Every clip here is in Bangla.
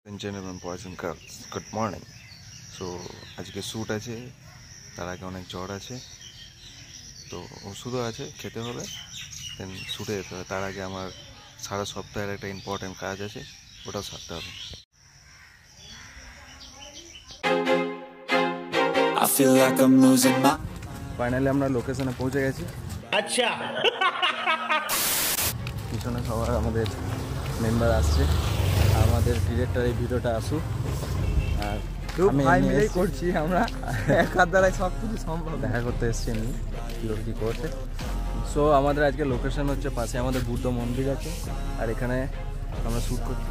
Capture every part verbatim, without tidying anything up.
Gentlemen, boys and girls, good morning. So আজকে শ্যুট আছে, তার আগে অনেক জ্বর আছে, তো ওষুধও আছে, খেতে হবে, দেন শ্যুটে যেতে হবে। তার আগে আমার সারা সপ্তাহের একটা ইম্পর্টেন্ট কাজ আছে, ওটাও সারতে হবে। ফাইনালি আমরা লোকেশনে পৌঁছে গেছি। আচ্ছা, পিছনে সবার আমাদের মেম্বার আসছে, আমাদের ডিরেক্টর এই ভিডিওটা আসুক, আর আমি মিলেই করছি, আমরা একার দ্বারাই সব কিছু সম্ভব। দেখা করতে এসছি এমনি কীভাবে কী করছে। সো আমাদের আজকে লোকেশন হচ্ছে পাশে আমাদের বুদ্ধ মন্দির আছে, আর এখানে আমরা শ্যুট করছি।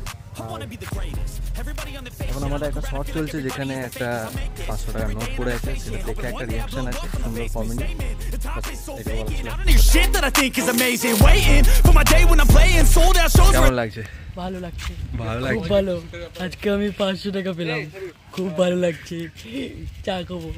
এখন আমাদের একটা শর্ট চলছে যেখানে একটা পাঁচশো টাকা নোট পড়ে আছে, সেটা দেখে একটা রিয়াকশন আছে, সুন্দর কমেডি। কেমন লাগছে? ভালো লাগছে, ভালো লাগছে, ভালো। আজকে আমি পাঁচশো টাকা পেলাম, খুব ভালো লাগছে। চা খাবো,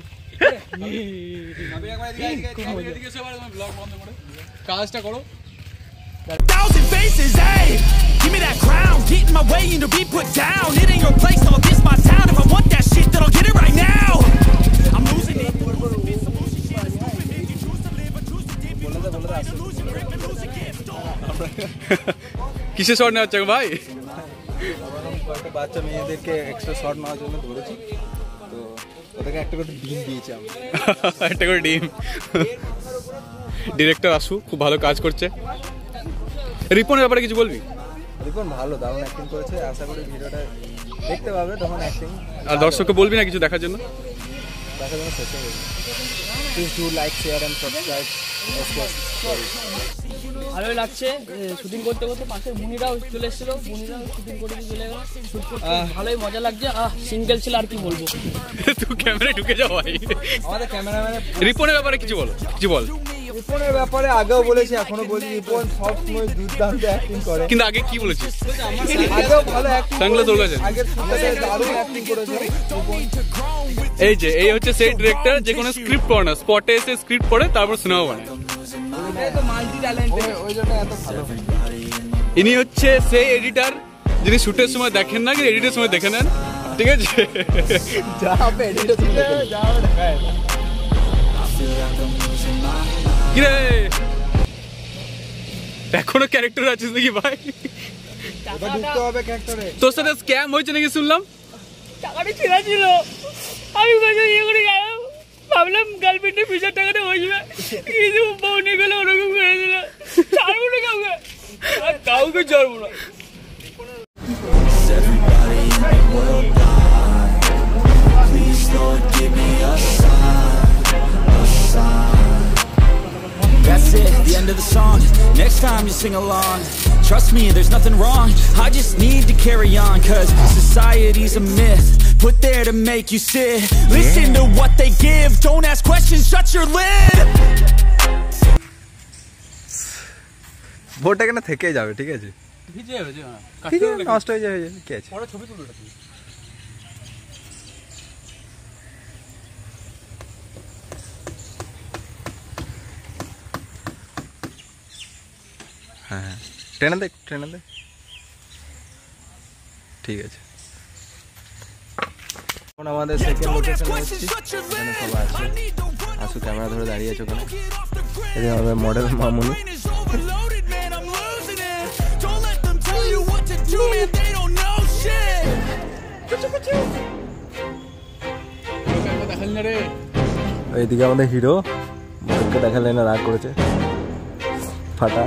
কাজটা করো। Thousand faces, hey, give me that crown, get in my way and to be put down. It ain't your place, all this my town. If I want that shit, then I'll get it right now. I'm losing it. কিসে শট নেওয়া হচ্ছে ভাই? কয়েকটা বাচ্চা মেয়েদেরকে এক্সট্রা শট নেওয়ার জন্য ধরেছি, তো ওদেরকে একটা করে ডিম দিয়েছি আমি। একটা করে ডিম। ডিরেক্টর আসু, খুব ভালো কাজ করছে। রিপনের ব্যাপারে কিছু বলবি? রিপন ভালো, দারুণ অ্যাক্টিং করেছে, আশা করি ভিডিওটা দেখতে পাবে তখন অ্যাক্টিং। আর দর্শককে বলবি না কিছু দেখার জন্য? দেখার জন্য শেষে please do like, share and subscribe S K F stories. ভালোই লাগছে। শুটিং করতে করতে পাশের বুনিরাও চলে এসেছিল, বুনিরাও শুটিং করে দিয়ে চলে গেল। শুট করতে ভালোই মজা লাগছে। আহ সিঙ্গেল ছিল, আর কি বলবো। তুই ক্যামেরায় ঢুকে যাও ভাই। আমাদের ক্যামেরাম্যান রিপনের ব্যাপারে কিছু বলো, কিছু বল। রিপনের ব্যাপারে আগেও বলেছি, এখনো বলছি, রিপন সব সময় দুর্দান্ত অ্যাক্টিং করে। কিন্তু আগে কি বলেছিস? আগেও ভালো অ্যাক্টিং সাংলা তোর কাছে আগের সাথে দারুণ অ্যাক্টিং করেছে। এই যে এই হচ্ছে সেই ডিরেক্টর যে কোনো স্ক্রিপ্ট পড়ে না, স্পটে এসে স্ক্রিপ্ট পড়ে তারপর সিনেমা বানায়। ইনি হচ্ছে সেই এডিটর যিনি শুটের সময় দেখেন না, কিন্তু এডিটের সময় দেখে নেন, ঠিক আছে? কিরে এখনো ক্যারেক্টার আছিস নাকি ভাই? তোর সাথে স্ক্যাম হয়েছে নাকি শুনলাম? টাকাটা ছেঁড়া ছিল, আমি ইয়ে করে গেলাম, ভাবলাম গার্লফ্রেন্ডের পিছার টাকাটা হয়ে যাবে, কিন্তু বউ নিয়ে গেলে ওরকম করে দিল। ছাড়বো না কাউকে, কাউকে ছাড়বো না। That's it, the end of the song. Next time you sing along. Trust me, there's nothing wrong. I just need to carry on, cause society's a myth put there to make you sit. Listen to what they give, don't ask questions, shut your lid. বোর্ডটা কেন থেকে যাবে, ঠিক আছে? নষ্ট হয়ে যাবে, কি আছে? ছবি তুলো। হ্যাঁ হ্যাঁ, ট্রেনে দেখ, ট্রেনে দেখ, ঠিক আছে। এখন আমাদের সেকেন্ড লোকেশনে এসেছি, এখানে সবাই আছে, আসু ক্যামেরা ধরে দাঁড়িয়ে আছে ওখানে। এই আমাদের মডেল মামুনি। এইদিকে আমাদের হিরো, মডেলকে দেখালে না রাগ করেছে, ফাটা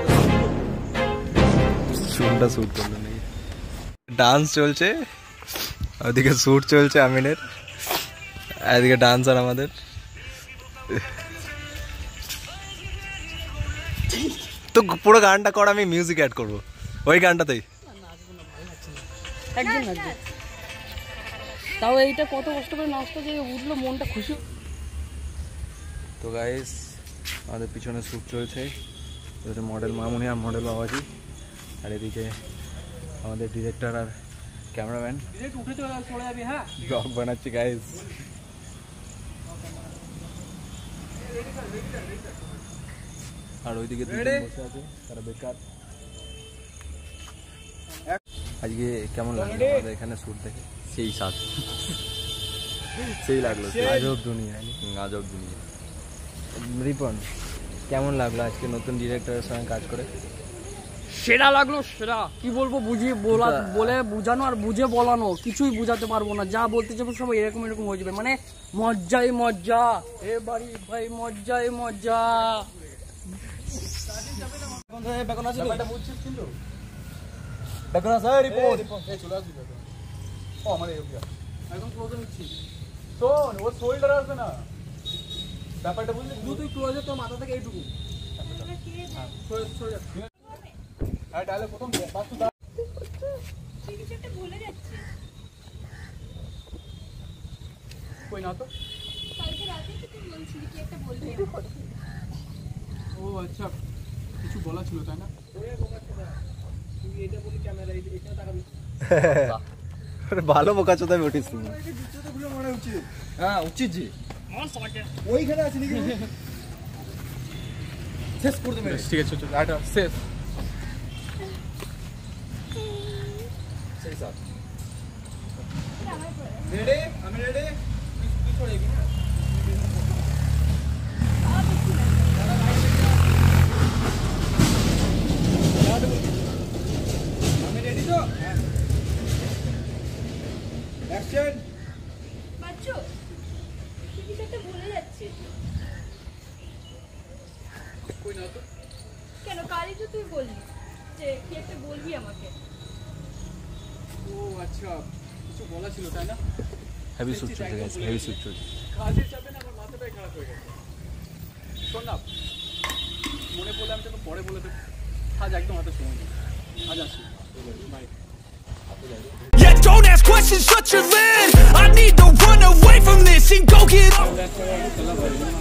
চুলটা শ্যুট করলো নাকি। ডান্স চলছে, ওদিকে শ্যুট চলছে আমিনের, এদিকে ডান্সার আমাদের। তো পুরো গানটা কর, আমি মিউজিক অ্যাড করবো ওই গানটাতেই। একদম একদম, তাও এইটা কত কষ্ট করে নাচটা যে উঠলো, মনটা খুশি। তো গাইস আমাদের পিছনে শ্যুট চলছে, মডেল মামুনি আর মডেল বাবাজি, আর এদিকে আমাদের ডিরেক্টর আর ক্যামেরাম্যান ব্লগ বানাচ্ছি গাইস। আর ওইদিকে দুজন বসে আছে, তারা বেকার। আজকে কেমন লাগলো আমাদের এখানে শ্যুট দেখে? সেই সাত সেই লাগলো, আজব দুনিয়া, আজব দুনিয়া। রিপন, কেমন লাগলো আজকে নতুন ডিরেক্টরের সঙ্গে কাজ করে? সেরা লাগলো, সেরা। কি বলবো, বুঝিয়ে বলা, বলে বোঝানো আর বুঝে বলানো কিছুই বুঝাতে পারবো না। যা বলতে যাবো সব এরকম এরকম হয়ে যাবে, মানে মজ্জাই মজ্জা। এ বাড়ি ভাই মজ্জাই মজ্জা। শোন, ও শোল্ডার আসবে না ব্যাপারটা, বুঝলি? তুই ক্লোজে তোর মাথা থেকে এইটুকু প্রথম কই না তো। ও আচ্ছা, কিছু বলা ছিল তাই না? ভালো বোকা চোদায় উঠিস তুমি। হ্যাঁ উচিত জি, ওইখানে আছে নাকি? শেষ করে দেবে। ঠিক আছে, চল এটা শেষ। সেই সাথ রেডি, আমি রেডি। তুই ছড়াইবি না? আমি রেডি তো? হ্যাঁ, অ্যাকশন। বাচ্চু, তুই কিছু একটা ভুলে যাচ্ছিস। কই না তো। কেন, কালই তো তুই বললি যে কি একটা বলবি আমাকে। ও আচ্ছা, কিছু বলা ছিল তাই না? হেভি শ্যুট চলছে গাইস, হেভি শ্যুট চলছে। কাজের চাপে না আমার মাথাটাই খারাপ হয়ে গেছে। শোন না, মনে পড়লে আমি তোকে পরে বলে দেবো। আজ একদম হাতে সময় নেই, আজ আসি, bye. Yeah, don't ask questions, shut your lid. I need to run away from this and go get up.